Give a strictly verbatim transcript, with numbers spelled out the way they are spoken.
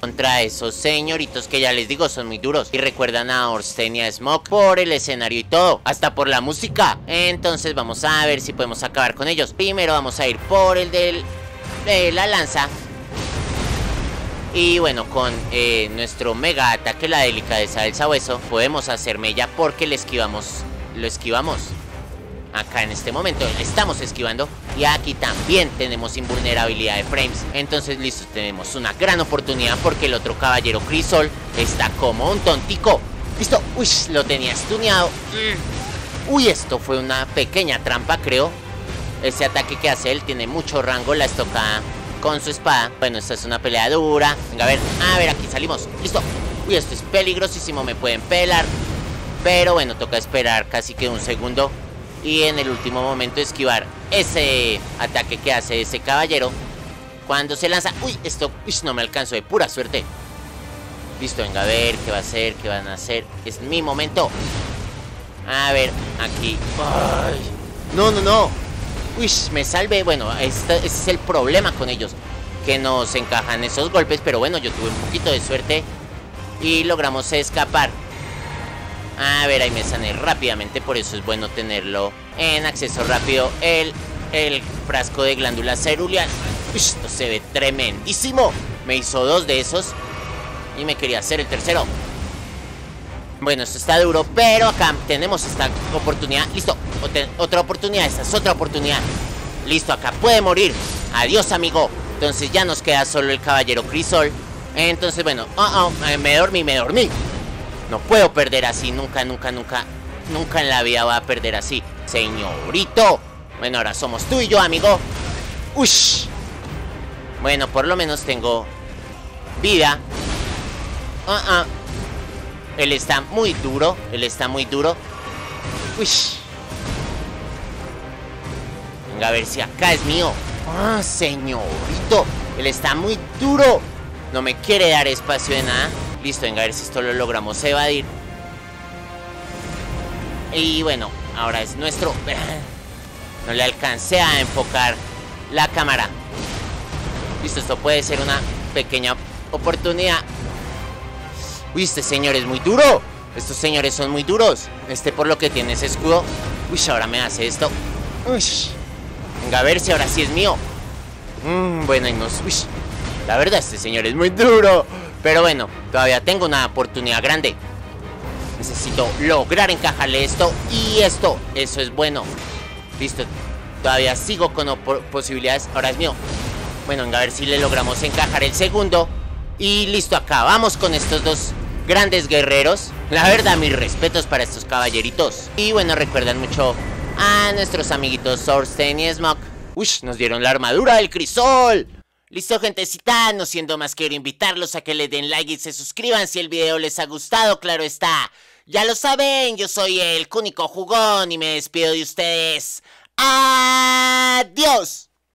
contra esos señoritos que ya les digo son muy duros. Y recuerdan a Ornstein y a Smoke por el escenario y todo, hasta por la música. Entonces vamos a ver si podemos acabar con ellos. Primero vamos a ir por el del, de la lanza. Y bueno, con eh, nuestro mega ataque, la delicadeza del sabueso, podemos hacer mella porque le esquivamos, lo esquivamos. Acá en este momento estamos esquivando. Y aquí también tenemos invulnerabilidad de frames. Entonces listo, tenemos una gran oportunidad porque el otro caballero Crisol está como un tontico. Listo, uy, lo tenía stuneado. mm. Uy, esto fue una pequeña trampa, creo. Ese ataque que hace él tiene mucho rango, la estocada con su espada. Bueno, esta es una pelea dura. Venga, a ver, a ver, aquí salimos. Listo. Uy, esto es peligrosísimo, me pueden pelar. Pero bueno, toca esperar casi que un segundo y en el último momento esquivar ese ataque que hace ese caballero cuando se lanza. Uy, esto uy, no me alcanzó, de pura suerte. Listo, venga, a ver qué va a hacer, qué van a hacer. Es mi momento. A ver, aquí. Ay, no, no, no. Uy, me salvé. Bueno, este, ese es el problema con ellos, que nos encajan esos golpes. Pero bueno, yo tuve un poquito de suerte y logramos escapar. A ver, ahí me sané rápidamente, por eso es bueno tenerlo en acceso rápido. El, el frasco de glándula ceruleal. Uy, esto se ve tremendísimo. Me hizo dos de esos y me quería hacer el tercero. Bueno, esto está duro, pero acá tenemos esta oportunidad. Listo, Otra, otra oportunidad, esta es otra oportunidad. Listo, acá puede morir. Adiós, amigo. Entonces ya nos queda solo el caballero Crisol. Entonces, bueno, oh, oh, me dormí, me dormí. No puedo perder así, nunca, nunca, nunca. Nunca en la vida va a perder así, señorito. Bueno, ahora somos tú y yo, amigo. Ush. Bueno, por lo menos tengo vida. uh -uh. Él está muy duro, él está muy duro. Ush. Venga, a ver si acá es mío. Ah, señorito, él está muy duro. No me quiere dar espacio de nada. Listo, venga, a ver si esto lo logramos evadir. Y bueno, ahora es nuestro. No le alcancé a enfocar la cámara. Listo, esto puede ser una pequeña oportunidad. Uy, este señor es muy duro. Estos señores son muy duros. Este por lo que tiene ese escudo. Uy, ahora me hace esto. Uy. Venga, a ver si ahora sí es mío. Mm, bueno, y nos... Uy. La verdad, este señor es muy duro. Pero bueno, todavía tengo una oportunidad grande. Necesito lograr encajarle esto y esto. Eso es bueno. Listo. Todavía sigo con posibilidades. Ahora es mío. Bueno, venga, a ver si le logramos encajar el segundo. Y listo, acabamos con estos dos grandes guerreros. La verdad, mis respetos para estos caballeritos. Y bueno, recuerdan mucho a nuestros amiguitos Ornstein y Smoke. Uy, nos dieron la armadura del Crisol. Listo, gentecita, no siendo más quiero invitarlos a que le den like y se suscriban si el video les ha gustado, claro está. Ya lo saben, yo soy el Cúnico Jugón y me despido de ustedes. ¡Adiós!